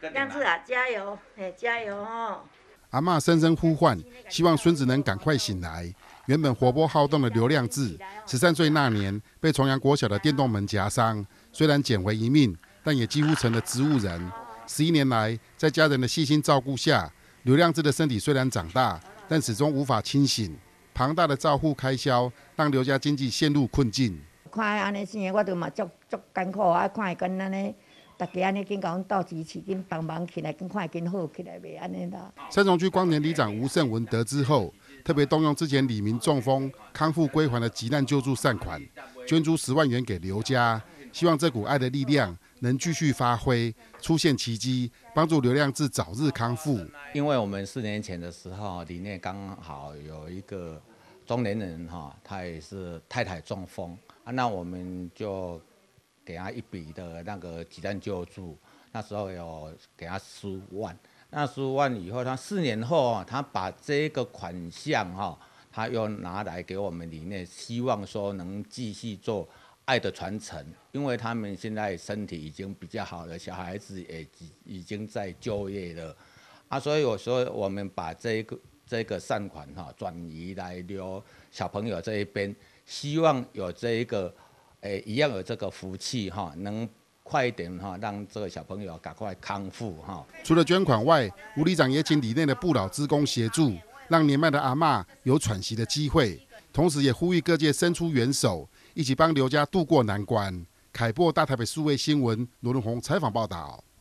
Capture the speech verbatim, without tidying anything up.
亮子啊，加油！哎，加油哦！ 阿嬷深深呼唤，希望孙子能赶快醒来。原本活泼好动的刘亮智，十三岁那年被重阳国小的电动门夹伤，虽然捡回一命，但也几乎成了植物人。十一年来，在家人的细心照顾下，刘亮智的身体虽然长大，但始终无法清醒。庞大的照护开销让刘家经济陷入困境。 看安尼生，我都嘛足足艰苦啊！看伊跟安尼。大家安尼紧甲阮斗支持，紧帮忙起来，紧快紧好起来袂安尼啦。 三重区光年里长吴胜文得知后，特别动用之前李明中风康复归还的急难救助善款，捐出十万元给刘家，希望这股爱的力量能继续发挥，出现奇迹，帮助刘亮智早日康复。 因为我们四年前的时候，里面刚好有一个中年人哈，他也是太太中风啊，那我们就给他一笔的那个急难救助，那时候有给他十五万。那十五万以后，他四年后他把这个款项哈，他又拿来给我们里面，希望说能继续做爱的传承。因为他们现在身体已经比较好了，小孩子也已经在就业了啊，所以我说我们把这个这个善款哈转移来留小朋友这一边，希望有这一个。诶，一样有这个福气哈，能快一点哈，让这个小朋友赶快康复哈。 除了捐款外，吴里长也请里内的不老志工协助，让年迈的阿嬷有喘息的机会，同时也呼吁各界伸出援手，一起帮刘家渡过难关。凯擘大台北数位新闻罗文宏采访报道。